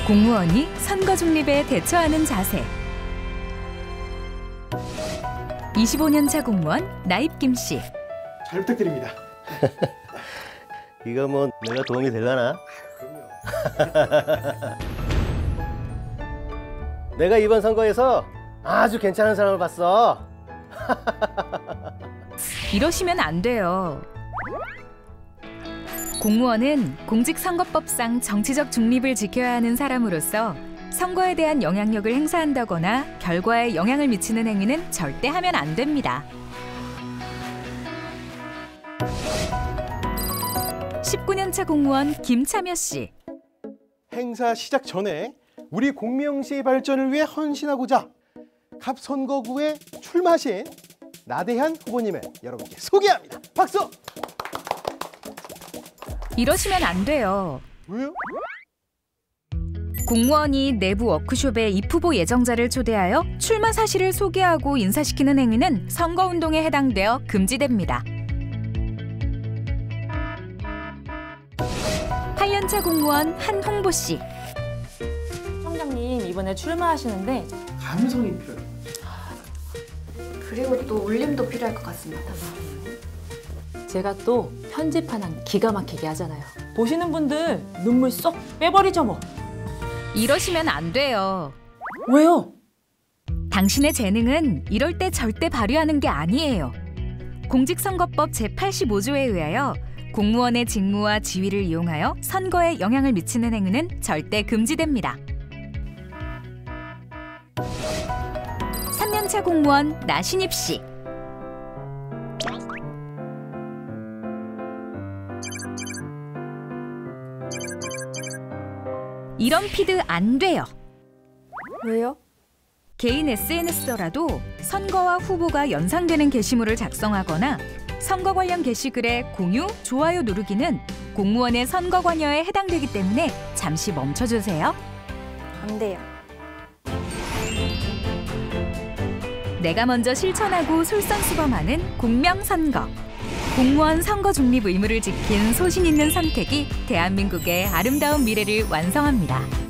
공무원이 선거 중립에 대처하는 자세. 25년 차 공무원 나입김 씨. 잘 부탁드립니다. 이거 뭐 내가 도움이 되려나? 그럼요. 내가 이번 선거에서 아주 괜찮은 사람을 봤어. 이러시면 안 돼요. 공무원은 공직선거법상 정치적 중립을 지켜야 하는 사람으로서 선거에 대한 영향력을 행사한다거나 결과에 영향을 미치는 행위는 절대 하면 안 됩니다. 19년 차 공무원 김참여 씨. 행사 시작 전에 우리 공명시의 발전을 위해 헌신하고자 갑 선거구에 출마하신 나대한 후보님을 여러분께 소개합니다. 박수! 이러시면 안 돼요. 왜요? 공무원이 내부 워크숍에 입 후보 예정자를 초대하여 출마 사실을 소개하고 인사시키는 행위는 선거운동에 해당되어 금지됩니다. 8년차 공무원 한홍보 씨. 청장님 이번에 출마하시는데 감성이 필요해요. 그리고 또 울림도 필요할 것 같습니다. 제가 또 편집 하나 기가 막히게 하잖아요. 보시는 분들 눈물 쏙 빼버리죠 뭐. 이러시면 안 돼요. 왜요? 당신의 재능은 이럴 때 절대 발휘하는 게 아니에요. 공직선거법 제85조에 의하여 공무원의 직무와 지위를 이용하여 선거에 영향을 미치는 행위는 절대 금지됩니다. 3년차 공무원 나신입 씨. 이런 피드 안 돼요. 왜요? 개인 SNS더라도 선거와 후보가 연상되는 게시물을 작성하거나 선거 관련 게시글에 공유, 좋아요 누르기는 공무원의 선거 관여에 해당되기 때문에 잠시 멈춰주세요. 안 돼요. 내가 먼저 실천하고 솔선수범하는 공명선거. 공무원 선거 중립 의무를 지킨 소신 있는 선택이 대한민국의 아름다운 미래를 완성합니다.